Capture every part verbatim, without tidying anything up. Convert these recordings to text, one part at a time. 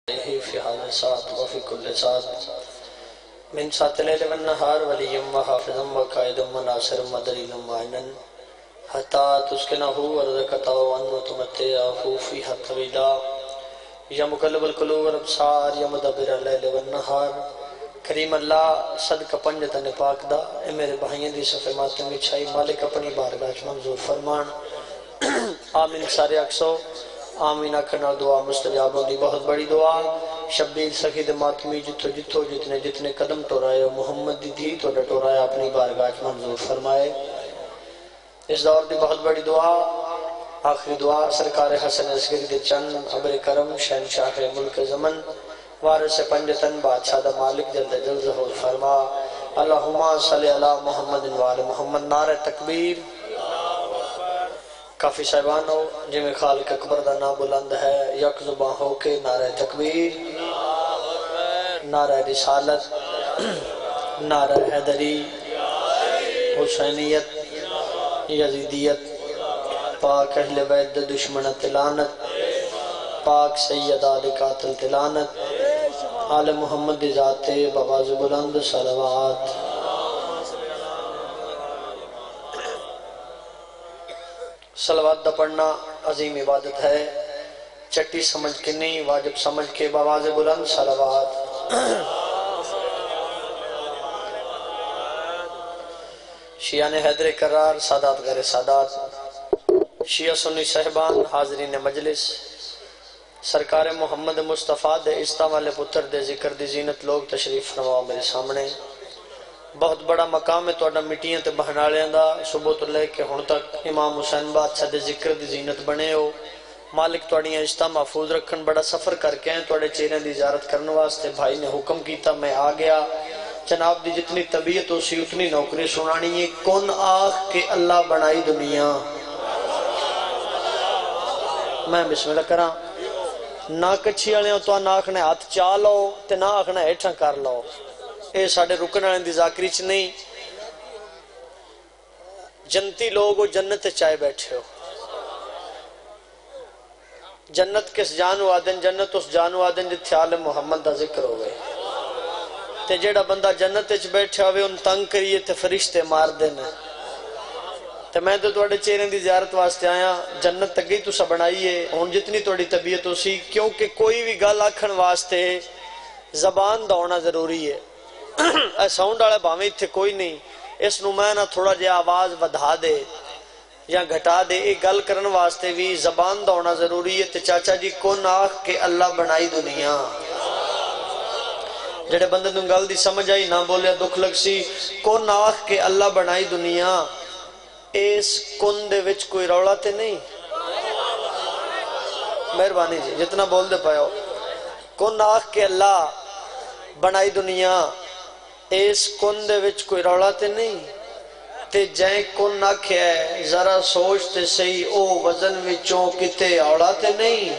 في هذا الساعة وفي كل ساعة من ساعة الليل والنهار وليا وحافظا وقائدا وناصرا ودليلا معينا حتى تسكنه أرضك طوعا وتمتعه فيها طويلا یا مقلب القلوب والابصار یا مدبر اللیل والنہار کریم اللہ صدقہ پنجتن پاک دا اے میرے بھائیوں دی صفحے ماتم اچھائی مالک اپنی بارگاہ منظور فرمان آمین سارے اکسو آمین اکھنا دعا مستجاب ہوندی بہت بڑی دعا شبیل سخید ماتمی جتو جتو جتنے جتنے قدم ٹورائے محمد دی دی تو ڈٹورائے اپنی بارگاہ منظور فرمائے اس دور دی بہت بڑی دعا آخری دعا سرکار حسن اصغری دے چند عبر کرم شہنشاہ ملک زمن وارث پنجتن بادشاہ دا مالک جلد جل ظہور فرما اللہم صلی اللہ محمد وآل محمد نعرہ تکبیر کافی صاحبان ہو جی میں خالق اکبر دا نام بلند ہے یک زبان ہو کے نعرہ تکبیر نعرہ رسالت نعرہ حیدری حسینیت یزیدیت پاک اہل بیت دشمن تلانت پاک سید آل قاتل تلانت آل محمد ذات بواز بلند صلوات صلوات دا پڑھنا عظیم عبادت ہے چٹی سمجھ کے نہیں واجب سمجھ کے بواز بلند صلوات شیعان حیدر قرار سادات غیر سادات شیعہ سنی صاحبان حاضرین مجلس سرکار محمد مصطفیٰ دے استا والے پتر دے ذکر دی زینت لوگ تشریف فرماؤ میرے سامنے بہت بڑا مقام ہے توڑا مٹیاں تے بہنالے اندہ صبح تو لے کے ہن تک امام حسین بادشاہ دے ذکر دی زینت بنے ہو مالک توڑیاں استا محفوظ رکھن بڑا سفر کر کے ہیں توڑے چیریں دی زیارت کرنے واسطے بھائی نے حکم کیتا میں آ گیا جناب دی جتنی طبیعت ہو سی اتنی نوکری سنانی ہے کون آخ کے اللہ بنائی دنیا میں بسم اللہ کراں نہ کچھی آنے تو نہ آکھنے ہاتھ چاہ لو تے نہ آکھنے ایٹھاں کر لو اے ساڑھے رکن آنے دی ذاکری چ نہیں جنتی لوگو جنت چائے بیٹھے ہو جنت کس جانو آدن جنت اس جانو آدن جتھے آل محمد دا ذکر ہوئے تے جیڑا بندہ جنت چ بیٹھے ہوئے ان تنگ کریے تے فرشتے مار دینے تو میں تو توڑے چہرے دی زیارت واسطے آیا جنت تک گئی تو سا بنائیے ہون جتنی توڑی طبیعت ہو سی کیونکہ کوئی بھی گل آکھن واسطے زبان دا ہونا ضروری ہے اے ساؤنڈ آڑے باویں تھے کوئی نہیں اس نو میں نہ تھوڑا جے آواز ودھا دے یا گھٹا دے ایک گل کرن واسطے بھی زبان دا ہونا ضروری ہے تے چاچا جی کون آخ کے اللہ بنائی دنیا جڑے بندے دن گل دی سمجھ آئی نہ بولے دکھ لگ سی کون آخ کے اللہ بنائی دنیا اس کندے وچ کوئی روڑا تے نہیں مہربانی جی جتنا بول دے پائے ہو کن آخ کے اللہ بنائی دنیا اس کندے وچ کوئی روڑا تے نہیں تے جائیں کن آکھے ہے ذرا سوچتے سہی او وزن وچوں کتے اوڑا تے نہیں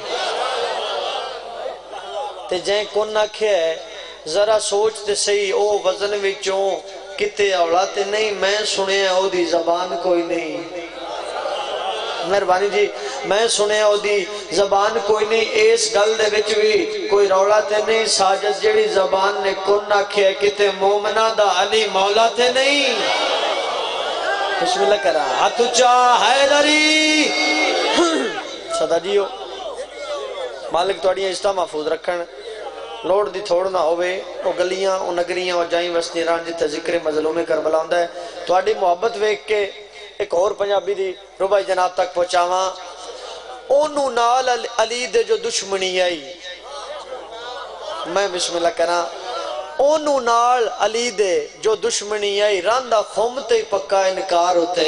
تے جائیں کن آکھے ہے ذرا سوچتے سہی او وزن وچوں کتے اولاتے نہیں میں سنے او دی زبان کوئی نہیں مہربانی جی میں سنے او دی زبان کوئی نہیں اس گل دے وچ بھی کوئی رولاتے نہیں ساجد جڑی زبان نے کن نہ کھے کتے مومنہ دا علی مولاتے نہیں بسم اللہ کرا ہاتھ چاہ حیدری صدا جیو مالک توڑیاں استا محفوظ رکھن لوڑ دی تھوڑ نہ ہوئے وہ گلیاں وہ نگریاں وہ جائیں وستی ران جتے ذکر مظلوم کربلا ہوندہ ہے تو آڑی محبت ویک کے ایک اور پنجابی دی ربائی جناب تک پہنچاواں اونو نال علی دے جو دشمنی آئی میں بسم اللہ کرنا اونو نال علی دے جو دشمنی آئی راندہ خومتے پکا انکار ہوتے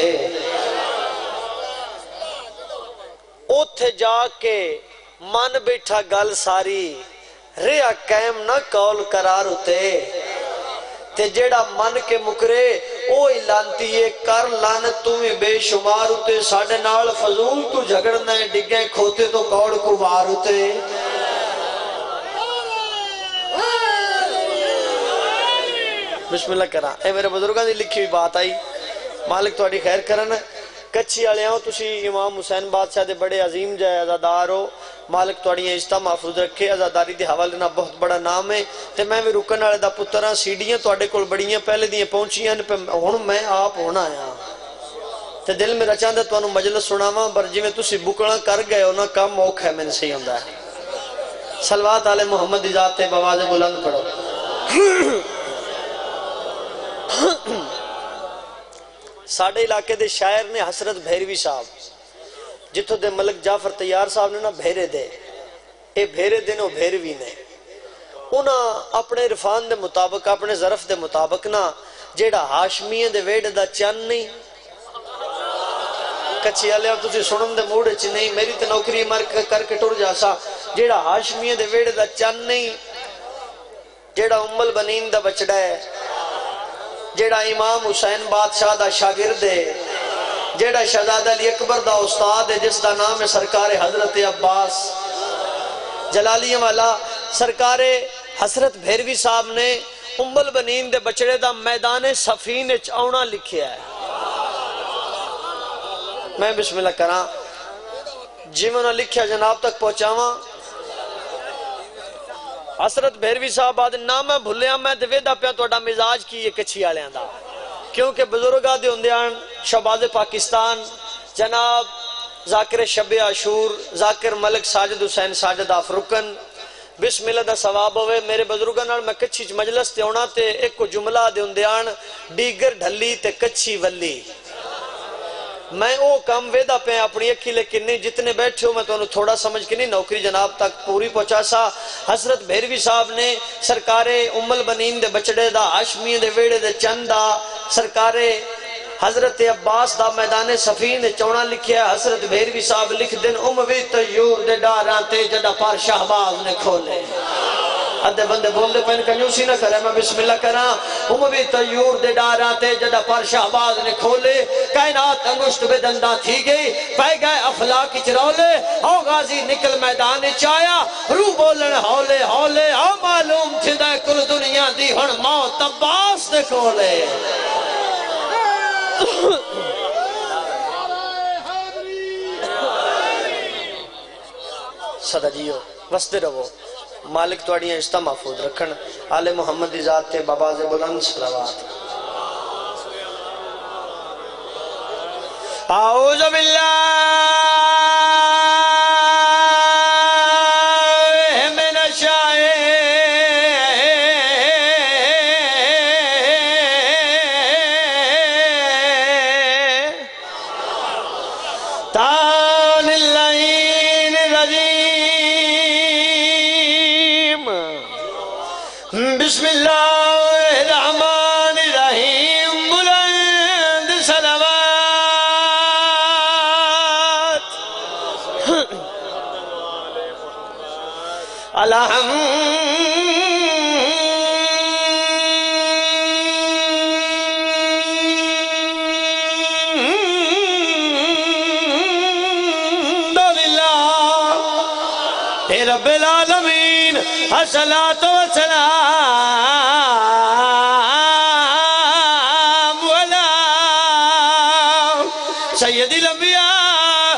اوتھے جا کے من بیٹھا گل ساری ریا قائم نہ کول قرار ہوتے تے جیڑا من کے مکرے او لانتی یہ کر لانت تمہیں بے شمار ہوتے ساڑھے نال فضول تو جھگڑنا ہے ڈگیں کھوتے تو کوڑ کو بار ہوتے بسم اللہ کرا اے میرے بزرگاں دی لکھی ہوئی بات آئی مالک تو اڑی خیر کرن کچھی آلیاں ہو تسی امام حسین بادشاہ دے بڑے عظیم جائے عزادار ہو مالک توڑیاں عزتاں محفوظ رکھے عزاداری دے حوالے نہ بہت بڑا نام ہے تے میں بھی رکن والے دا پتر ہاں سیڑیاں توڑے کول بڑیاں پہلے دیاں پہنچیاں ہن میں آپ ہونا آیا تے دل میرا چاہتا تو انہوں مجلس سناواں پر جی میں تسی بکڑا کر گئے ہونا کم موقع ہے میں نے صحیح ہوندہ ہے صلوات علی محمد ذات تے بواز بلند پڑھو ساڑھے علاقے دے شاعر نے حسرت بھیروی صاحب جتھو دے ملک جعفر تیار صاحب نے نا بھیرے دے اے بھیرے دے نو بھیروی نے انہاں اپنے عرفان دے مطابق اپنے ظرف دے مطابق نا جیڑا ہاشمیہ دے ویڑ دا چن نہیں کچھی آلے اب تُسی سنن دے موڑے چی نہیں میری تے نوکری مر کر کے ٹر جاسا جیڑا ہاشمیہ دے ویڑ دا چن نہیں جیڑا ام البنین دا بچڑا ہے جیڑا امام حسین بادشاہ دا شاگرد ہے جیڑا شہزادہ علی اکبر دا استاد ہے جس دا نام ہے سرکار حضرت عباس جلالیہ والا سرکار حسرت بھیروی صاحب نے ام البنین دے بچڑے دا میدان صفین چاؤنا لکھیا ہے میں بسم اللہ کراں جی میں نے لکھیا جناب تک پہنچاواں حسرت بھیروی صاحب آدھے نام ہے بھولیا میں دویدہ پہ توڑا مزاج کی یہ کچھی آلے آندھا کیونکہ بزرگاں دے ہوندیان شہباز پاکستان جناب ذاکر شب عاشور ذاکر ملک ساجد حسین ساجد آفرکن بسم اللہ دا ثواب ہوئے میرے بزرگاں نال میں کچھی مجلس تے ہونا تے ایک کو جملہ دے ہوندیان ڈیگر ڈھلی تے کچھی ولی میں او کام ویدہ پہ اپنی اکھی لیکن نہیں جتنے بیٹھے ہو میں تو انہوں تھوڑا سمجھ کے نہیں نوکری جناب تک پوری پہنچا سا حضرت بھیروی صاحب نے سرکار ام البنین دے بچڑے دا ہاشمی دے ویڑے دے چند دا سرکار حضرت عباس دا میدان صفین چونا لکھیا حضرت بھیروی صاحب لکھ دن اموی طیور دے ڈاراں تے جڑا پار شہباز نے کھولے ادھے بندے بول دے پہن کنیوسی نہ کرے میں بسم اللہ کراں اموی طیور دے ڈاراں تے جڑا پار شہباز نے کھولے کائنات انگشت بے دندہ تھی گئی پہ گئے افلاق چرولے او غازی نکل میدان چایا رو بولن ہولے ہولے او معلوم تھی دے کل دنیا دی ہن موت عباس دے کھولے صدا جیو وستے رہو مالک توڑیاں عزتاں محفوظ رکھن آل محمد دی ذات تے باباز بلند صلوات اعوذ باللہ من الشیطان اللعین الرجیم بسم اللہ الرحمن الرحیم بلند صلوات الحمد رب العالمین الصلاة والسلام علی سید الانبیاء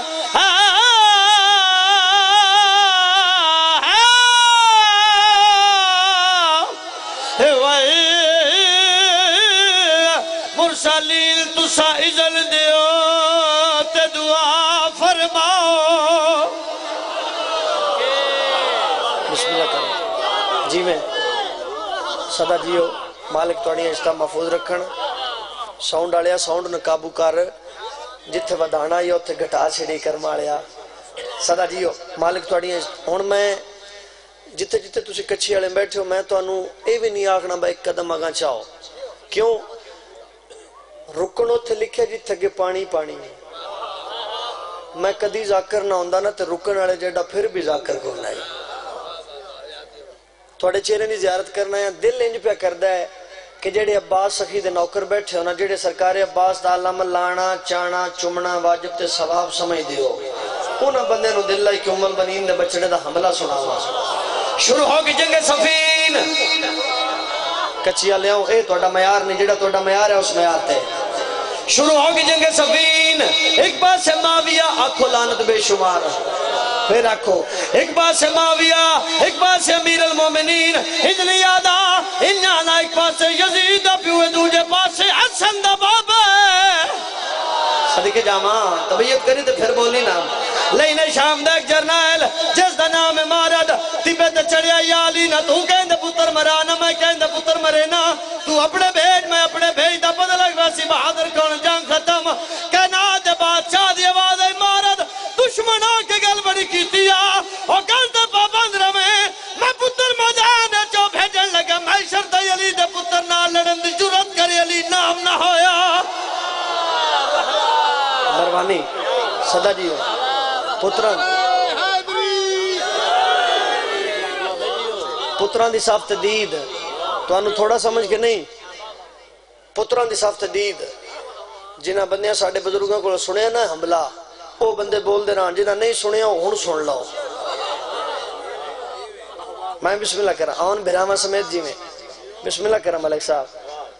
والمرسلین تسا ازل دیو تے دعا فرماؤ بسم اللہ کریں جی میں صدا جیو مالک توڑیاں عزتاں محفوظ رکھن ساؤنڈ آلیا ساؤنڈ نے قابو کر جتھے ودانا یا اتھے گھٹا چھڑی کرم آلیا صدا جیو مالک توڑیاں ہون میں جتھے جتھے تسی کچھی آلے بیٹھے ہو میں تو انہوں اے بھی نہیں آکھنا با ایک قدم آگاں چاہو کیوں رکنو تھے لکھے جتھے گے پانی پانی میں کدی ذاکر نہ ہوندہ نا تے رکن آلے جیڑا پھر بھی ذاکر کو نہیں تھوڑے چہرے نہیں زیارت کرنا ہے دل انج پہ کردہ ہے کہ جڑے عباس سخی دے نوکر بیٹھے ہونا جڑے سرکار عباس دا علم لانا چانا چمنا واجب تے ثواب سمجھ دیو انہا بندے نو دل لائی کہ ام البنین دے بچڑے دا حملہ سنا ہوا شروع ہو گی جنگ صفین کچھیا لے آؤں اے توڑا میار نہیں جڑا توڑا میار ہے اس میار تے شروع ہو گی جنگ صفین ایک بات سے ماویہ آنکھو لانت بے شمار پھر رکھو ایک پاس معاویہ ایک پاس امیر المومنین ادھر یادا انہانا ایک پاس یزید پیوے دوجے پاس حسن دا بابا صدقے جامعہ طبیعت کری تو پھر بولی نام لینے شام دے ایک جرنائل جس دا نام مارد تیبے تے چڑیا یا علی نہ تو کہیں دے پتر مرانا میں کہیں دے پتر مرے نا تو اپنے بھیج میں اپنے بھیج دا پتہ لگ ویسی بہادر کون جنگ ختم کہنا دے بادشاہ دی آواز ہے مارد دشمنہ کے گل بڑی کیتی آ اور کل دے پابند رمے میں پتر مدانے جو بھیجن لگا میں شرط علی دے پتر نہ لڑن دی جرت کری علی نام نہ ہویا مروانی صدا جی ہو پتران پتران دی صاف تدید تو انہوں تھوڑا سمجھ کے نہیں پتران دی صاف تدید جنہ بندیاں ساڑھے بزرگوں کو سنے نا حملہ وہ بندے بول دے رہا جنہ نہیں سنے ہو ہون سن لاؤ میں بسم اللہ کرا آن بھرامہ سمیت جی میں بسم اللہ کرا ملک صاحب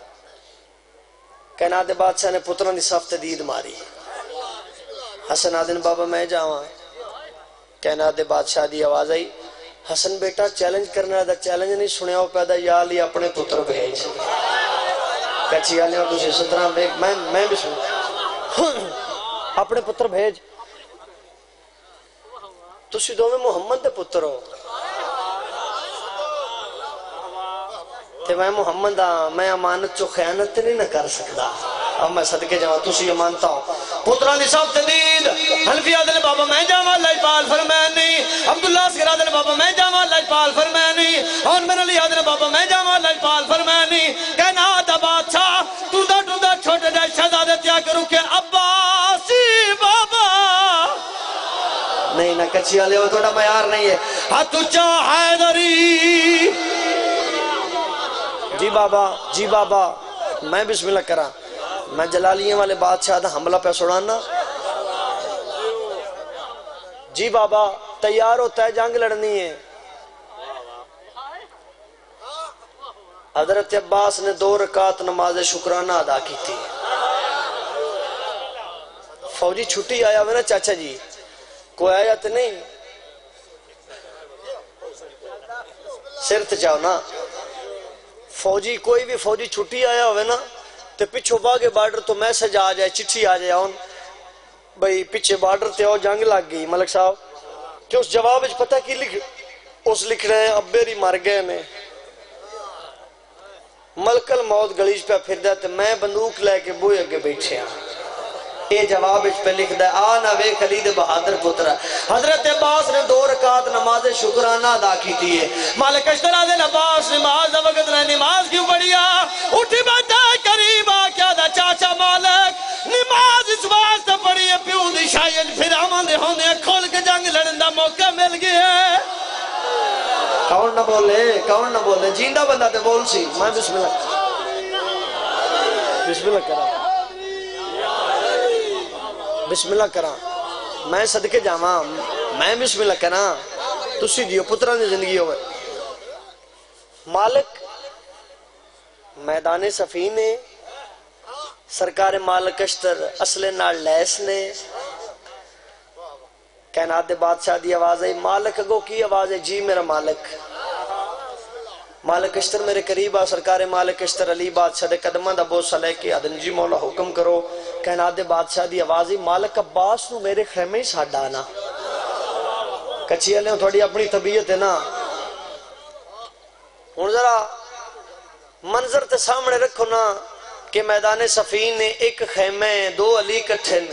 کائنات بادشاہ نے پتران دی صاف تدید ماری حسن آدن بابا میں جاواں کائنات بادشاہ دی آواز آئی حسن بیٹا چیلنج کرنا ہے دا چیلنج نہیں سنیا ہو پیدا یا علی اپنے پتر بھیج کچھی آلی اور دوسری سترہ میں میں بھی سنوں اپنے پتر بھیج تسی دو میں محمد دے پتر ہو تے میں محمد ہاں میں امانت چو خیانت نہیں نہ کر سکتا اب میں صدقے جاؤں تسی امانتا ہوں پتران دی صاحب تدید حنفی آدھل بابا میں جاؤں اللہ پال فرمینی عبداللہ اسکر آدھل بابا میں جاؤں اللہ پال فرمینی اور من علی آدھل بابا میں جاؤں اللہ پال فرمینی کہنا دا بادشاہ ٹوندہ ٹوندہ چھوٹے جائے شہزادے تیا کرو کہ عباسی بابا نہیں نہ کچھی آلے وہ تھوڑا معیار نہیں ہے ہاتھ اچھا حیدری جی بابا جی بابا میں بسم اللہ کرا میں جلالیے والے بادشاہ دا حملہ پہ سڑانا جی بابا تیار ہوتا ہے جنگ لڑنی ہے حضرت عباس نے دو رکعت نماز شکرانہ ادا کی تھی فوجی چھٹی آیا ہوئے نا چاچا جی کوئی آیا تو نہیں سرت جاؤ نا فوجی کوئی بھی فوجی چھٹی آیا ہوئے نا تو پچھو باغے بارڈر تو میسج آ جائے چٹھی آ جائے آن بھئی پچھے بارڈر تے آؤ جنگ لگ گئی ملک صاحب کہ اس جواب اچھ پتہ کی لکھ اس لکھ رہے ہیں اب بیری مر گئے میں ملکل موت گلیج پہ پھر دیتے میں بندوق لے کے بوئے اگے بیٹھے ہیں یہ جواب اس پہ لکھ دے آنا وے خلید بہادر پترہ حضرت عباس نے دو رکعت نماز شکرانہ ادا کی تھی ہے مالک اشترا دے عباس نماز وقت نے نماز کیوں پڑھیا اٹھی بیٹھا قریب آ کیا دا چاچا مالک نماز اس واسطے پڑھی ہے پیو دی شاید پھر آمان دے ہونے کھول کے جنگ لڑن دا موقع مل گیا ہے کون نہ بولے کون نہ بولے جیندہ بندہ تے بول سی میں بسم اللہ بسم اللہ کرا بسم اللہ کرا میں صدقے جاواں میں بسم اللہ کرا تسی دیو پتران دی زندگی ہوئے مالک میدان سفین نے سرکار مالک اشتر اصل نال لیس نے کائنات دے بادشاہ دی آواز ہے مالک گو کی آواز ہے جی میرا مالک مالک اشتر میرے قریب آ سرکار مالک اشتر علی بادشاہ دے قدمہ دا بوسہ لے کے آدن جی مولا حکم کرو کائنات دے بادشاہ دی آوازی مالک عباس نو میرے خیمے ہی ساتھ ڈانا کچھی علیہ تھوڑی اپنی طبیعت ہے نا ہون ذرا منظر تے سامنے رکھو نا کہ میدان سفین نے ایک خیمے دو علی کٹھن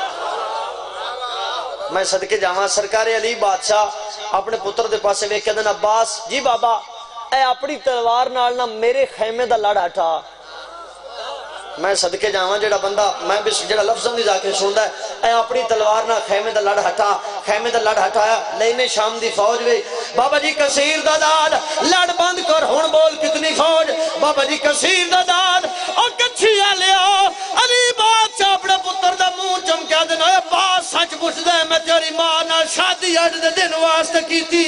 میں صدقے جاواں سرکار علی بادشاہ اپنے پتر دے پاسے وے کہدن عباس جی بابا اے اپنی تلوار نال نہ میرے خیمے دا لڑ ہٹا میں صدقے جاواں جڑا بندہ میں بھی جڑا لفظ نہیں جا کے سندا ہے اے اپنی تلوار نہ خیمے دا لڑ ہٹا خیمے دا لڑ ہٹایا لینے شام دی فوج وے بابا جی کثیر دا داد لڑ بند کر ہن بول کتنی فوج بابا جی کثیر دا داد او کچھی لیا علی بادشاہ اپنے پتر دا منہ چمکا دین اے باس سچ پوچھ دے میں تیری ماں نال شادی اج دے دن واسطے کیتی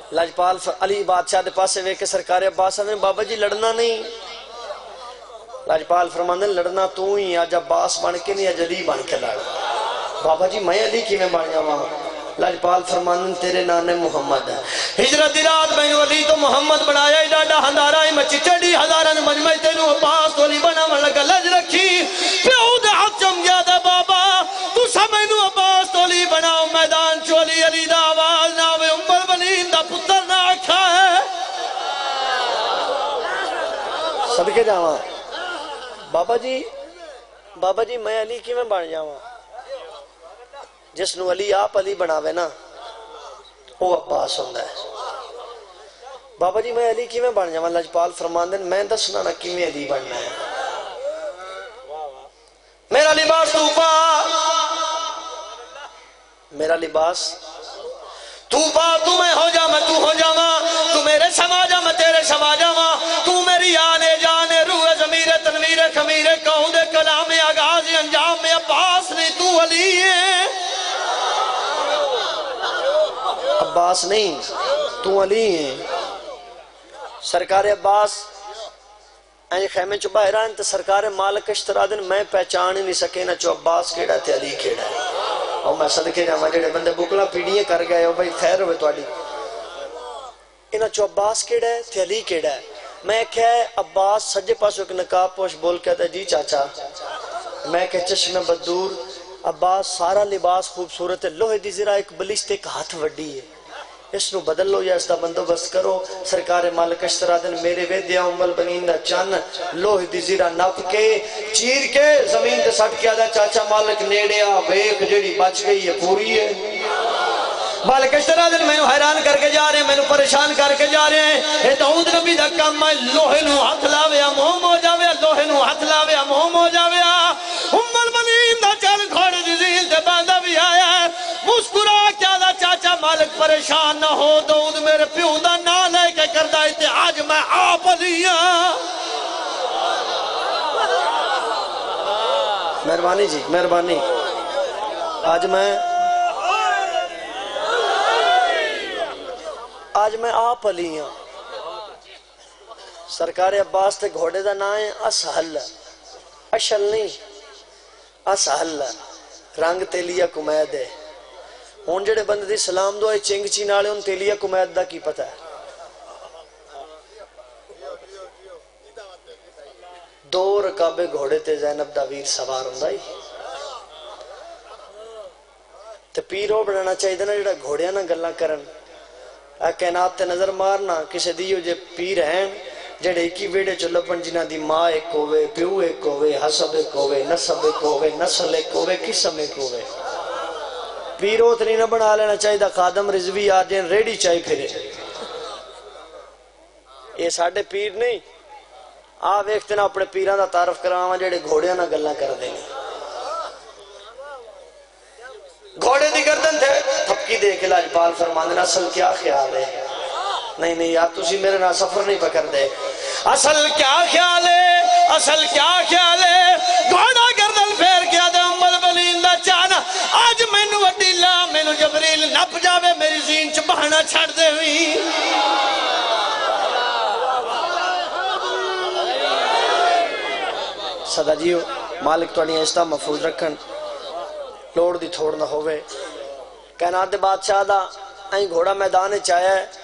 لاجپال علی بادشاہ دے پاسے وے کے سرکار عباس نے بابا جی لڑنا نہیں لاجپال فرماندے لڑنا تو ہی آج عباس بن کے نہیں علی بن کے لڑ. بابا جی میں علی کی میں بن جاواں؟ لاجپال فرماندے تیرے نانے محمد ہے. ہجرت دی رات میں علی تو محمد بنایا ہی ڈاڈا ہندارا ہی مچی چڑی ہزاراں مجمع تینوں عباس تو علی بناون لگا. لج رکھی پیو دے ہاتھ چم گیا دے بابا تساں مینوں عباس تو علی بناؤ میدان چ علی علی دا آواز نہ آوے ام البنین دا پتر نہ آکھا ہے. صدقے جاواں بابا جی بابا جی میں علی کی میں بن جاواں؟ جس نو علی آپ علی بناوے نا وہ عباس ہوندا ہے. بابا جی میں علی کی میں بن جاواں؟ لاجپال فرماندے میں دسنا نا کیویں علی بننا ہے. میرا لباس تو پا میرا لباس تو پا تو میں ہو جا میں تو ہو جاواں. تو میرے سما جا میں تیرے سما جاواں. تو میری آنے جانے روح ضمیر تنویر خمیر کون دے کلام آغاز انجام میں عباس نہیں تو علی ہے. عباس نہیں تو علی ہے. سرکار عباس این خیمے چو باہران تو سرکار مالک اشترا دن میں پہچان ہی نہیں سکے نا چو عباس کیڑا تے علی کیڑا ہے. اور میں صدقے جاواں جڑے بندے بکلا پیڑیاں کر گئے ہو بھائی خیر ہوئے تواڈی انہاں چو عباس کیڑا ہے تے علی کیڑا ہے. میں کہے عباس سجے پاس ایک نقاب پوش بول کہتا ہے جی چاچا. میں کہ چشم بدور عباس سارا لباس خوبصورت ہے. لوہے دی ذرا ایک بلشت ایک ہاتھ وڈی ہے اس نو بدل لو یا اس دا بندوبست کرو. سرکار مالک اشترا دن میرے ویدیا ام البنین دا چن لوہے دی ذرا نپ کے چیر کے زمین تے سٹ کے آدھا چاچا مالک نیڑیا ویکھ جیڑی بچ گئی ہے پوری ہے. مالک اشترا دن میں حیران کر کے جا رہے ہیں میں پریشان کر کے جا رہے ہیں. اے داؤد نبی دا کام ہے لوہے نو ہاتھ لاویا موم ہو جاویا لوہے نو ہاتھ لاویا موم ہو جاویا. ام البنین دا چل گھوڑے دی زیل تے باندھا بھی آیا ہے. مسکرا کیا دا چاچا مالک پریشان نہ ہو داؤد میرے پیو دا نا لے کے کردہ تے آج میں آپ علی ہاں. مہربانی جی مہربانی. آج میں آج میں آپ علی ہاں. سرکار عباس تے گھوڑے دا نا ہے اسحل اشل نہیں اسحل رنگ تیلیا کمید ہے. ہون جڑے بندے دی سلام دو ہے چنگ چی نالے ان تیلیا کمید دا کی پتہ ہے. دو رکابے گھوڑے تے زینب دا ویر سوار ہوندائی تے پیرو بڑھنا چاہی دینا جڑا گھوڑیاں نا گلہ کرن اے کائنات تے نظر مارنا کسے دیو جے پیر ہیں جڑے ایکی ویڑے چو لپن جنہ دی ماں ایک ہوئے پیو ایک ہوئے حسب ایک ہوئے نسب ایک ہوئے نسل ایک ہوئے قسم ایک ہوئے. پیرو اتنی نہ بنا لینا چاہی دا خادم رضوی آجین ریڈی چاہی پھرے. یہ ساڑھے پیر نہیں آپ ایک نا اپنے پیران دا تعارف کراواں جڑے گھوڑیاں نہ گلنا کر دیں گے. گھوڑے دی گردن تھے تھپکی دے کے لاجپال فرماندے اصل کیا خیال ہے؟ نہیں نہیں یار تسی میرے نہ سفر نہیں پکر دے. اصل کیا خیال ہے اصل کیا خیال ہے؟ گھوڑا گردن پھیر کیا دے ام البنین دا چانا آج میں نو وڈیلا میں نو جبریل نپ جاوے میری زین چ بہنا چھڑ دے ہوئی. صدا جیو مالک توڑی عشتہ محفوظ رکھن لوڑ دی تھوڑ نہ ہوئے. کائنات دے بادشاہ دا این گھوڑا میدان چاہیا ہے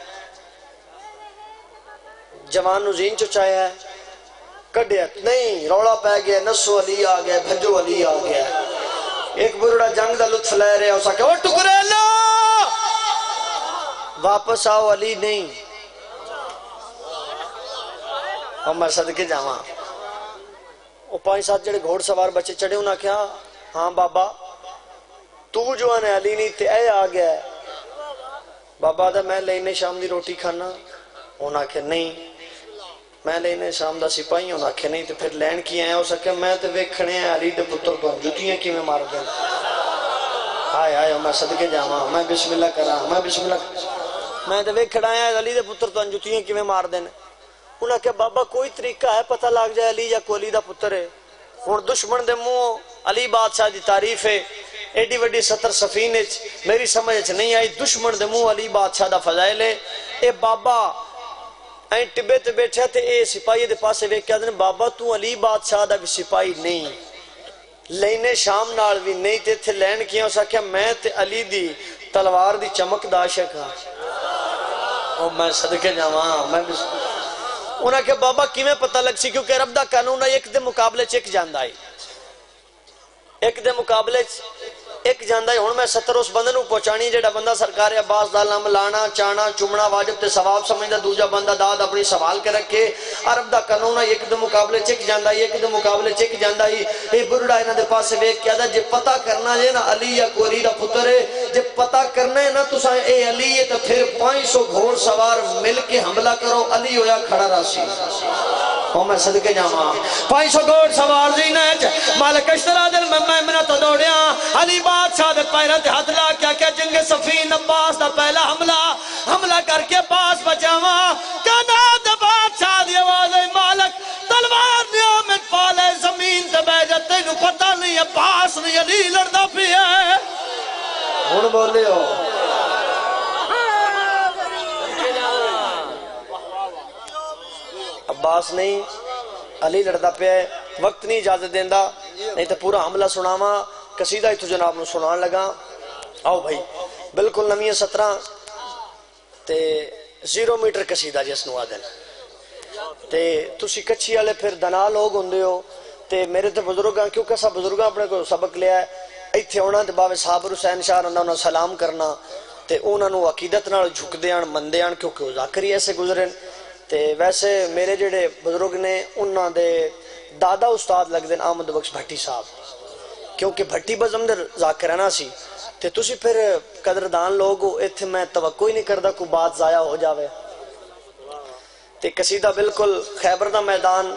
جوان نو زین چو چاہیا ہے کڑیا نہیں روڑا پہ گیا نسو علی آ گیا بھجو علی آ گیا. ایک برڑا جنگ دا لطف لے رہے اسا کہ وہ ٹکرے لو واپس آؤ علی نہیں. اور میں صدقے جاواں وہ پانچ سات جڑے گھوڑ سوار بچے چڑھے انہاں کیا ہاں بابا تو جو ہے علی نہیں تے اے آ گیا ہے. بابا دا میں لینے شام دی روٹی کھانا انہاں کہ نہیں میں لینے شام دا سپاہی انہاں کہ نہیں تے پھر لین کی آئے ہو سکے میں تے ویکھنے ہیں علی دے پتر تو جتیاں کی میں مار دیں. آئے آئے میں صدقے جاواں میں بسم اللہ کراں میں بسم اللہ میں تے ویکھڑا ہیں علی دے پتر تو جتیاں کی میں مار دیں. انہاں کہ بابا کوئی طریقہ ہے پتہ لگ جائے علی یا کوئی علی دا پتر ہے. اور دشمن دے منہ علی بادشاہ دی تعریف ہے ایڈی وڈی ستر سفینے میری سمجھ نہیں آئی. دشمن دے منہ علی بادشاہ دا فضائل ہے. اے بابا این ٹبے تے بیٹھا تے اے سپاہی دے پاسے ویکھ کے آدھنے بابا تو علی بادشاہ دا بھی سپاہی نہیں لینے شام نال بھی نہیں تے تھے لین کیا اسا کیا میں تے علی دی تلوار دی چمک دا عاشق ہاں او میں صدقے جاواں میں انہاں کہ بابا کیویں پتہ لگ سی کیونکہ رب دا قانون ہے ایک دے مقابلے چ ایک جاندا ہے ایک دے مقابلے ایک جاندہ ہے ہون میں ستر اس بندے نو پہنچانی جیڑا بندہ سرکار عباس دا نام لانا چانا چمنا واجب تے ثواب سمجھدا دوجا بندہ داد اپنی سوال کے رکھے عرب دا قانون ہے ایک دے مقابلے چک جاندہ ہے ایک دے مقابلے چک جاندہ ہے اے برڑا انہاں دے پاس ویکھ کے آدا جے پتہ کرنا ہے نا علی یا کو علی دا پتر ہے جے پتہ کرنا ہے نا تساں اے علی ہے تو پھر پانچ سو گھوڑ سوار مل کے حملہ کرو علی ہویا کھڑا راسی او میں صدقے جاواں پانچ سو گھوڑ سوار دینا ہے مالک اشترا دل میں میمنہ تو دوڑیاں علی بادشاہ دے پیرہ تے ہاتھ لا کیا کہ جنگ صفین عباس دا پہلا حملہ حملہ کر کے باس بچاواں کہنا دے بادشاہ دی آواز ہے مالک تلوار نیامت پالے زمین تے بے جاتے نو پتہ نہیں عباس نہیں علی لڑنا پی ہے ہون بولے ہو عباس نہیں علی لڑدا پہ ہے وقت نہیں اجازت دیندہ نہیں تو پورا حملہ سناواں قصیدہ ہی تو جناب نو سنان لگا آؤ بھائی بالکل نویں سترہ تے زیرو میٹر قصیدہ جس نو آدن تے تسی کچھی والے پھر دنا لوگ ہوندے ہو تے میرے تے بزرگاں کیونکہ سب بزرگاں اپنے کو سبق لیا ہے ایتھے ہونا تے باوے صابر حسین شاہ رندہ انہاں سلام کرنا تے انہاں نو عقیدت نال جھک دیان مندیان کیونکہ وہ ذاکری ایسے گزرن تے ویسے میرے جڑے بزرگ نے انہاں دے دادا استاد لگ دین آمد بخش بھٹی صاحب کیونکہ بھٹی بزمدر ذاکرانہ سی تے تسی پھر قدردان لوگ ہو ایتھے میں توقع ہی نہیں کردہ کوئی بات ضائع ہو جاوے تے قصیدہ بالکل خیبر دا میدان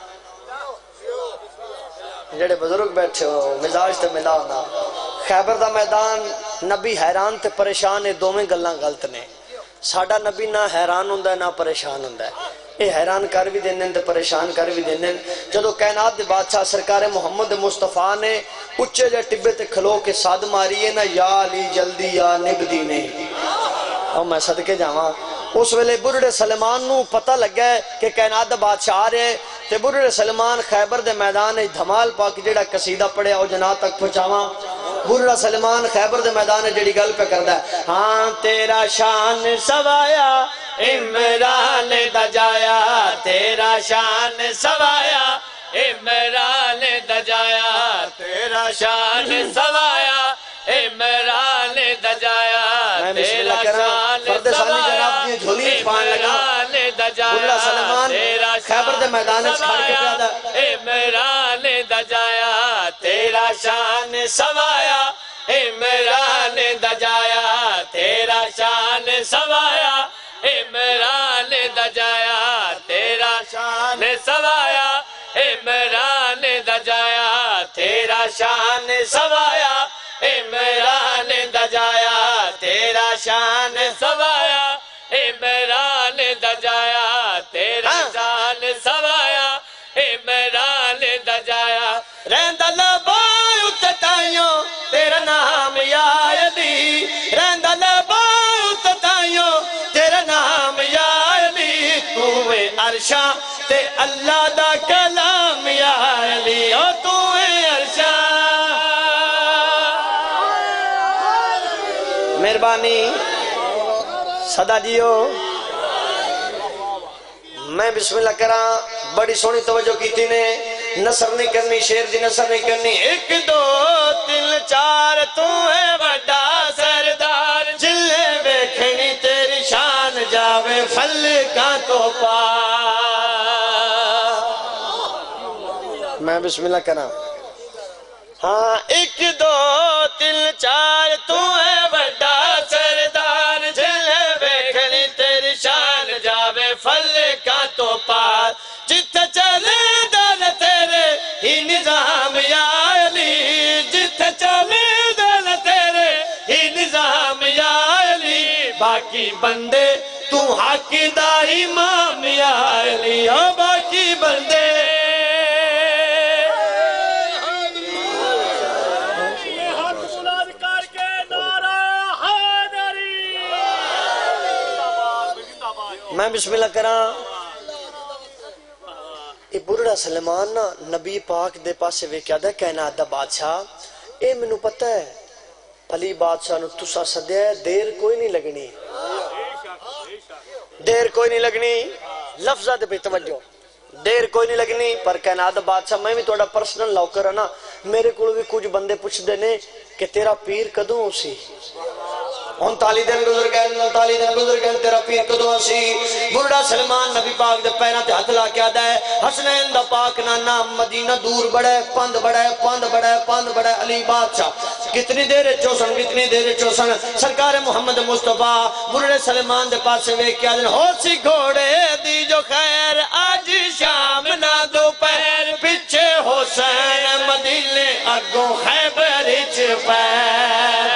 جڑے بزرگ بیٹھے ہو مزاج تے ملا ہونا خیبر دا میدان نبی حیران تے پریشان ہے دوویں گلاں غلط نے ساڈا نبی نہ حیران ہوندا ہے نہ پریشان ہوندا ہے اے حیران کر بھی دینے تے پریشان کر بھی دینے جدو کائنات دے بادشاہ سرکار محمد مصطفیٰ نے اچھے جے ٹبے تے کھلو کے ساد ماری ہے نا یا علی جلدی یا نبدی نہیں اور میں صدقے جاواں اس ویلے برڑے سلمان نو پتہ لگ گیا کہ کائنات دے بادشاہ آ رہے تے برڑے سلمان خیبر دے میدان دھمال پاک جیڑا قصیدہ پڑھے او جنات تک پہنچاواں برڑا سلمان خیبر دے میدان جڑی گل پہ کردہ ہے ہاں تیرا شان سوایا عمران دجایا تیرا شان سوایا عمران دجایا تیرا شان سوایا عمران دجایا تیرا شان سوایا عمران دجایا تیرا خیبر دے میدان سوایا عمران دجایا تیرا شان سوایا عمران دجایا تیرا شان سوایا عمران دجایا تیرا شان سوایا عمران دجایا تیرا شان سوایا عمران دجایا تیرا شان سوایا عمران دجایا تیرا شان سوایا عمران دجایا رہندہ لبائے اتتائیوں تیرا نام یا علی رہندہ لبائے اتتائیوں تیرا نام یا علی توے عرشاں تے اللہ دا کلام یا علی او توے عرشاں مہربانی صدا جیو میں بسم اللہ کراں بڑی سونی توجہ کی تھی نے نصر نہیں کرنی شیر دی نصر نہیں کرنی ایک دو تین چار تو ہے بڑا سردار جلے بیکھنی تیری شان جاوے پھل کا تو پا میں بسم اللہ کراں ہاں ایک دو تین چار تو ہے بڑا سردار جلے بیکھنی تیری شان جاوے پھل کا تو پار جت چلے دل تیرے ہی نظام یا علی جت چلے دل تیرے ہی نظام یا علی باقی بندے تو حق دا امام یا علی او باقی بندے میں بسم اللہ کراں یہ بڑھڑا سلیمان نا نبی پاک دے پاسے ویکیا دا کائنات دا بادشاہ اے منو پتہ ہے علی بادشاہ نو تسا سدیا ہے دیر کوئی نہیں لگنی دیر کوئی نہیں لگنی لفظہ دے پہ توجہ دیر کوئی نہیں لگنی پر کائنات دا بادشاہ میں بھی توڑا پرسنل لاؤکر ہے نا میرے کو بھی کچھ بندے پوچھ دینے کہ تیرا پیر کدوں ہو سی انتالی دن گزر گئے انتالی دن گزر گئے تیرا پیر کدوں اسی بڑھڑا سلمان نبی پاک دے پیرہ تے ہاتھ لا کیا دے حسنین دا پاک نا نام مدینہ دور بڑے پند بڑے پند بڑے پند بڑے علی بادشاہ کتنی دیر چوسن کتنی دیر چوسن سرکار محمد مصطفیٰ بڑھڑے سلمان دے پاس سے وے کیا دن ہو سی گھوڑے دی جو خیر آج شام نہ دوپہر پیچھے حسین مدینے اگوں خیبر اچ پیر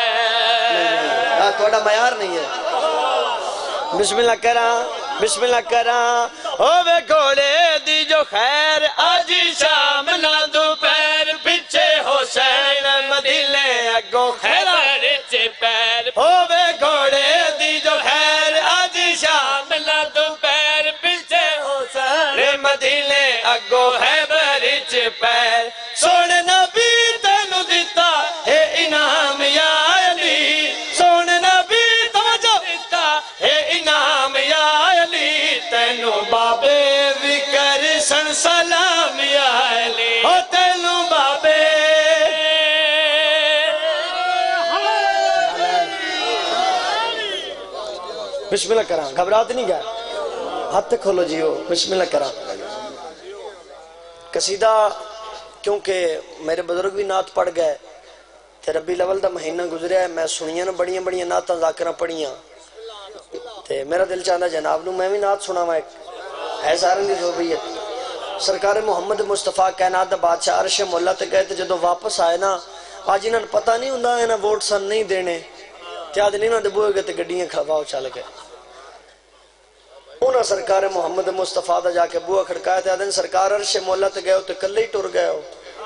توڑا معیار نہیں ہے بسم اللہ کراں بسم اللہ کراں ہووے گھوڑے دی جو خیر آج شام نہ دوپہر پیچھے حسین مدینے اگوں خیبر اچ پیر ہووے گھوڑے دی جو خیر آج شام نہ دوپہر پیچھے حسین مدینے اگوں خیبر اچ پیر سونے نبی تینو دیتا اے انعام یا علی سونے نبی توجہ دیتا اے انعام یا علی تینو بابے وکر سن سلام یا علی او تینو بابے بسم اللہ کراں گھبرات نہیں گیا ہاتھ کھولو جیو بسم اللہ کراں قصیدہ کیونکہ میرے بزرگ بھی نعت پڑھ گئے تے ربی الاول دا مہینہ گزریا ہے میں سنیاں نا بڑیاں بڑیاں نعتاں ذاکرہ پڑھیاں تے میرا دل چاہتا جناب نو میں بھی نعت سنا ہوا ایک ہے سارن دی زوبیت سرکار محمد مصطفیٰ کائنات دا بادشاہ عرش مولا تے گئے تے جدو واپس آئے نا آج انہاں پتہ نہیں ہوندا انہاں ووٹ سن نہیں دینے تے آج نہیں انہاں دے بوئے گئے تے گڈیاں کھواؤ چل گئے انہاں سرکار محمد مصطفیٰ دا جا کے بوئے کھڑکایا تے آدھن سرکار عرش مولا تے گئے ہو تے کلے ہی ٹر گئے ہو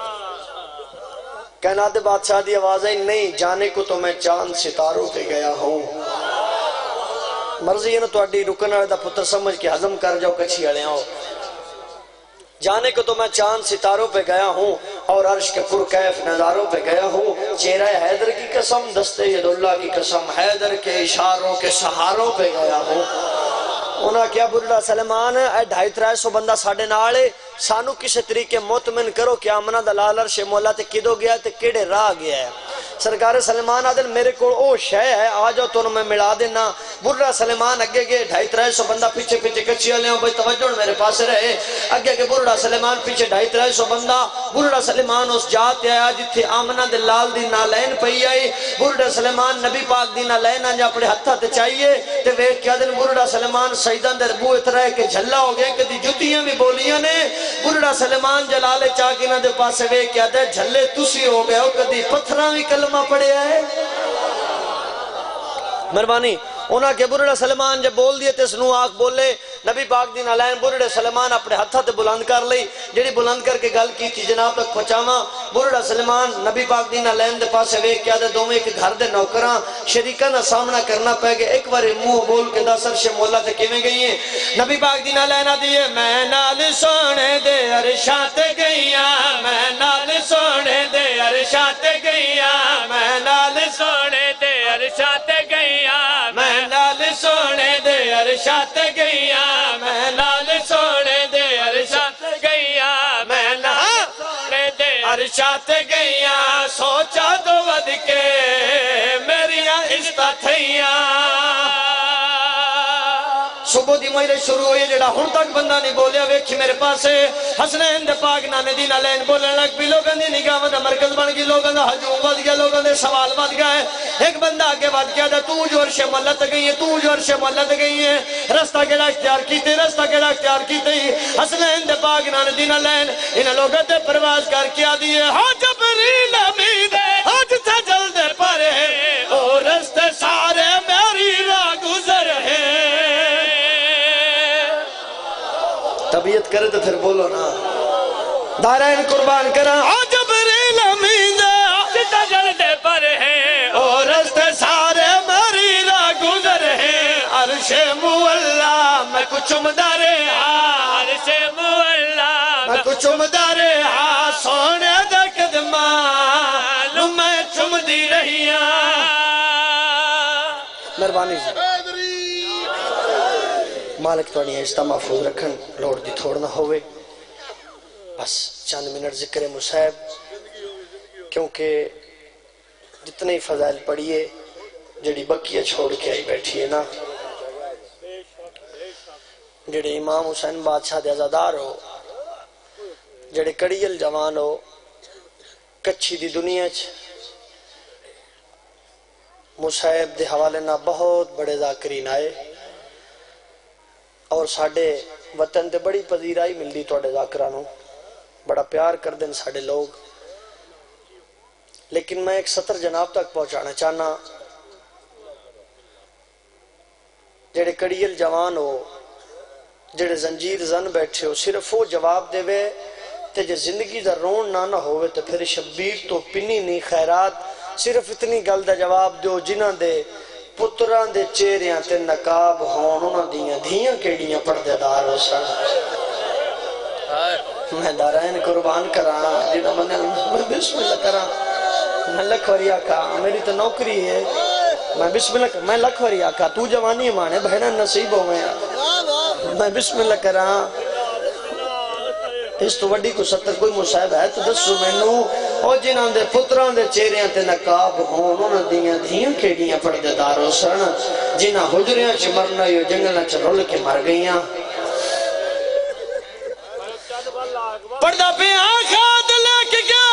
کائنات بادشاہ دی آواز ہے نہیں جانے کو تو میں چاند ستاروں پہ گیا ہوں مرضی ہے نا تو اڈی رکن آئے دا پتر سمجھ کے حضم کر جاؤ کچھی اڑے آؤ جانے کو تو میں چاند ستاروں پہ گیا ہوں اور عرش کے پرکیف نظاروں پہ گیا ہوں چہرہ حیدر کی قسم دستے ید اللہ کی قسم حیدر کے اشاروں کے سہاروں پہ گیا ہوں انہاں کیا بڑھڑا سلمان اے ڈھائی ترائے سو بندہ ساڑھے نالے سانو کسی طریقے مطمئن کرو کہ آمنہ دلال عرش مولا تے کدو گیا تے کیڑے راہ گیا ہے سرکار سلمان آدھن میرے کو او شے ہے آجو تو میں ملا دینا بڑھڑا سلمان اگے گئے ڈھائی ترائے سو بندہ پیچھے پیچھے کچھی لے ہوں بھئی توجہ میرے پاس رہے اگے گئے بڑھڑا سلمان پیچھے ڈھائی ترائے سو بندہ بڑھڑا سلمان اس جاتے آیا جتھے آمنہ دلال دی نالین پہی آئی بڑھڑا سلمان نبی پاک دی نالین آنجا اپنے ہتھا تے چاہیے تے ویک کیا دن بڑھڑا سلمان سیدان در بو اترائے کہ جھلا ہو گئے کہ دی جتیاں بھی بولیاں نے بڑھڑا سلمان جلال چاکینہ دے پاس وے کیا دے جھلے تسی ہو گئے ہو کدی پتھراں بھی کلمہ پڑے آئے مربانی انہاں کے بڑھڑا سلمان جب بول دیئے تے سنو آنکھ بولے نبی پاک دین علائن بڑھڑا سلمان اپنے ہتھا تے بلند کر لئی جڑی بلند کر کے گل کی تھی جناب تک پچاما بڑھڑا سلمان نبی پاک دین علائن دے پاس وے کیا دے دومے ایک گھر دے نوکران شریکہ نہ سامنا کرنا پہ گئے ایک بار منہ بول کے دا سر مولا تے کیویں گئی ہیں نبی پاک دین علائن دیئے میں نال سونے دے عرشات گئیاں میں نال سونے دے عرشات گئیاں میں نال سونے دے عرشات گئیاں میں نال سونے دے عرشات گئیاں میں نال سونے دے عرشات گئیاں میں نال سونے دے عرشات گئیاں سوچا دو ود کے میریاں عشتہ تھیاں صبح دی مہیرے شروع ہوئی جڑا ہن تک بندہ نہیں بولیا ویکھی میرے پاسے حسنین دے پاک نانے دین علین بولنے لگ بھی لوگوں دی نگاہ دا مرکز بن گئی لوگوں دا حجوم بد گیا لوگوں دے سوال بد گئے ایک بندہ آگے بد گیا دا تو جو عرش ملت گئی ہے تو جو عرش ملت گئی ہے رستہ کیڑا اختیار کیتے رستہ کیڑا اختیار کیتے حسنین دے پاک نانے دین علین انہیں لوگوں دے پرواز کر کیا دیئے ہاں جبریل امید آج تھا جلد پرے او رستے سارے میری راہ گزر ہے طبیعت کرے تو پھر بولو نا دارین قربان کرا جبریل امین آج تجلد پر ہے اور رستے سارے میری راہ گزر ہے عرش مولا میں کچھ چمدارے حال سے مولا میں کچھ چمدارے حال سونے دا قدمان میں چم دی رہی مہربانی جی مالک توڑی عزتہ محفوظ رکھن لوڑ دی تھوڑ نہ ہوئے بس چند منٹ ذکر مصیب کیونکہ جتنے ہی فضائل پڑھئے جڑی بکیہ چھوڑ کے آئی بیٹھی ہے نا جڑے امام حسین بادشاہ دے عزادار ہو جڑے کڑیل جوان ہو کچھی دی دنیا چ مصیب دے حوالے نہ بہت بڑے ذاکرین آئے اور ساڑھے وطن تے بڑی پذیرائی مل دی توڑے ذاکرانوں بڑا پیار کر دیں ساڑھے لوگ لیکن میں ایک سطر جناب تک پہنچانا چاہنا جڑے کڑیل جوان ہو جڑے زنجیر زن بیٹھے ہو صرف وہ جواب دے وے تے جے زندگی دا رون نہ نہ ہوئے تو پھر شبیر تو پنی نہیں خیرات صرف اتنی گل دا جواب دیو جنہ دے پتران دے چہریاں تے نقاب ہون انہاں دیاں دھیاں کیڑیاں پردے دار ہو سن میں دارائن قربان کراں جنہ میں بسم اللہ کراں میں لکھ وری آقا میری تو نوکری ہے میں بسم اللہ میں لکھ وری آقا تو جوانی مانے بہنہ نصیب ہو میں میں بسم اللہ کراں اس تو وڈی کو ستر کوئی مصیب ہے تو دسو میں نو اور جنہاں دے پتران دے چہریاں تے نقاب ہون انہاں دیاں دھیاں کیڑیاں پردے دار ہو سن جنہاں حجریاں چ مرنا یو جنگلاں چ رول کے مر گئیاں پردہ پہ آنکھات لے کے گیا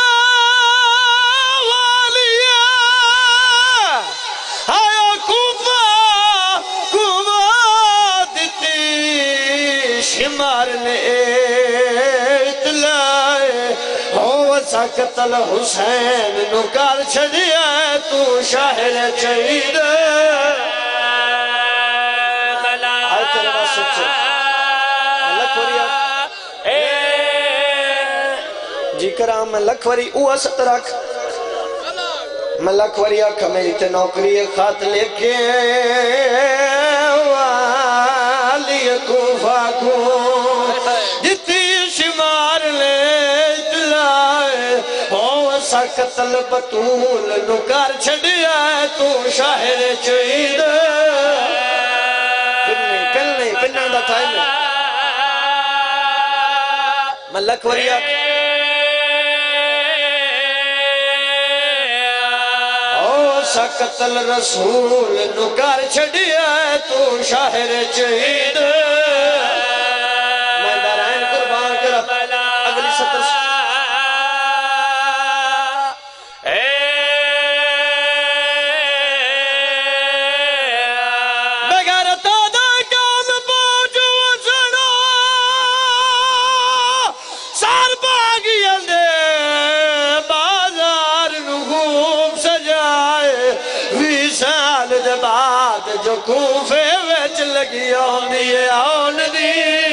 والیا آیا کوفہ کومہ دیتی شمار نے اطلاع ہو سکتل حسین نکار چھڑیا تو شاہر چہید آئے تیرے بات سچے ملک وریا جی کرام میں لکھ وری اوہ سترک میں لکھ وری آکھا میری تے نوکری خط لے کے والی کوفہ کو جتی شمار لے اطلاع ہو سکتل بطول نکار چھڑیا تو شاہر چہید پننے پننے پننے دا ٹائم ہے میں لکھ وری آکھا سکتل رسول نکار چھڑیا تو شاہر چہید میں دارائن قربان کرا اگلی سطر بغیر تادہ کام پوچھو سنو سار باغی اندے بازار نگوم سجائے وی سال دے بعد جو کوفے ویچ لگی آن دیئے آن دی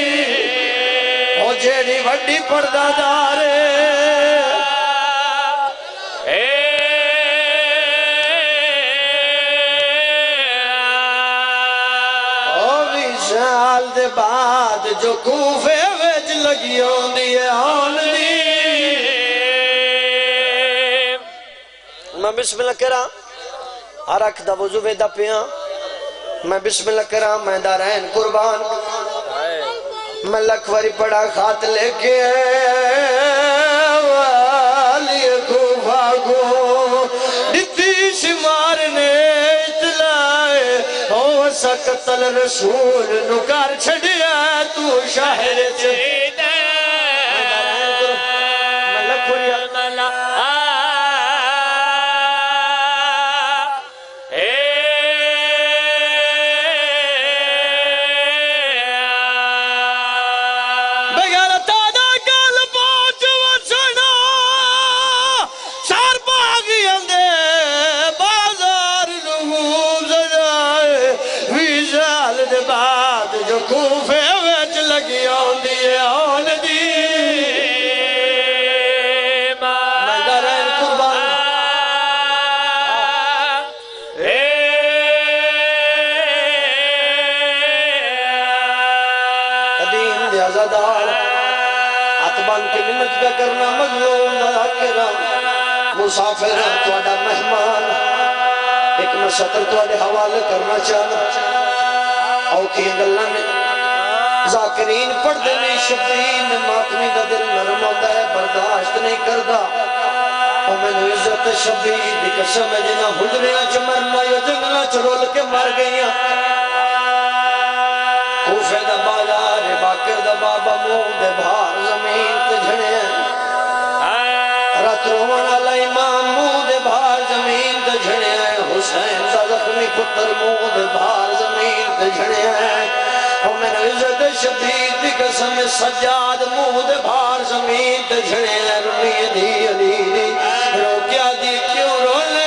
او جیڑی وڈی پردہ دارے او وی سال دے بعد جو کوفے ویچ لگی آن دیئے آن دی میں بسم اللہ کرا عرق دا وضو ویدہ پیاں میں بسم اللہ کرا میں دارین قربان میں لکھ وری پڑا خات لے کے والی کوفہ کو دتی شمار نے اطلاع ہو سکتل رسول نکار چھڑیا تو شاہر چہید میں دارین قربان میں لکھ وری بعد جو کوفے ویچ لگی آن دیئے آن عزادار ہاتھ بان کے منت کا کرنا مظلوم ذاکرہ مسافر تواڈا مہمان ایک میں سطر تواڈے حوالے کرنا چاہنا اوکھی گلاں نے ذاکرین پڑھ دینے شبین ماتمی دا دل نرم ہوتا ہے برداشت نہیں کردا اور میں نے عزت شبیر دی قسم ہے جنہ حجریاں چ مرنا یا جنگلاں چ رول کے مر گئیاں کوفے دا بازار باکر دا بابا منہ دے بھار زمین تے جھڑے رات روان والا امام منہ دے بھار زمین تے جھڑے حسین دا زخمی پتر منہ دے بھار زمین تے جھڑے اور میں نے عزت شبیر دی قسم سجاد منہ دے بھار زمین تے جھڑے رمی دی علی دی روکیا دی کیوں رولے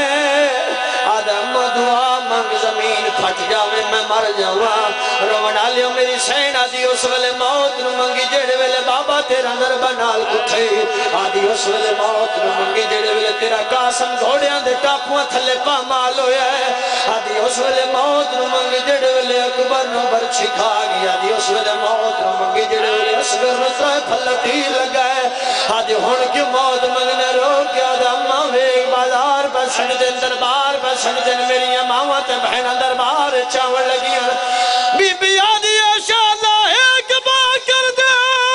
آدم دعا منگ زمین پھٹ جاوے میں مر جاواں رونا لیو میری سین آدھی اس ویلے موت نو منگی جڑے ویلے بابا تیرا نربا نال کٹھے آدھی اس ویلے موت نو منگی جڑے ویلے تیرا قاسم گھوڑیاں دے ٹاپواں تھلے پا مال ہویا ہے آدھی اس ویلے موت نو منگی جڑے ویلے اکبر نو برچھی کھا گیا آدھی اس ویلے موت نو منگی جڑے ویلے اصغر نو سائے پھل تیر لگائے آدھی ہون کیوں موت منگنے رو کے آدھا اماں ویگ بازار پر سن دن دربار پر سن دن میری اماں تے بہنہ دربار چاول لگیاں بی بی آدھی اشالہ ایک بار کر دے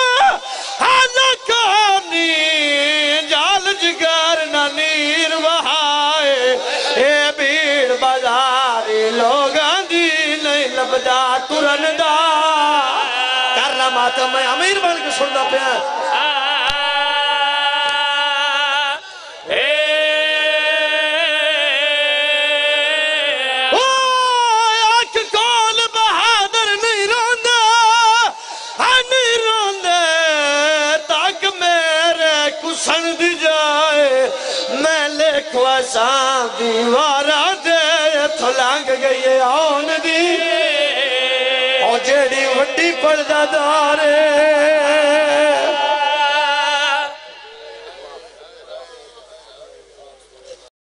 حلقانی جال جگر نانیر وہائے اے بیڑ بازاری لوگاں دی نہیں لبدا ترن دا کرنا ماتا میں امیر بن کے سننا پیا خواساں دیوارا دے تھلانگ گئی آن دی اور جیڑی وڈی پردہ دارے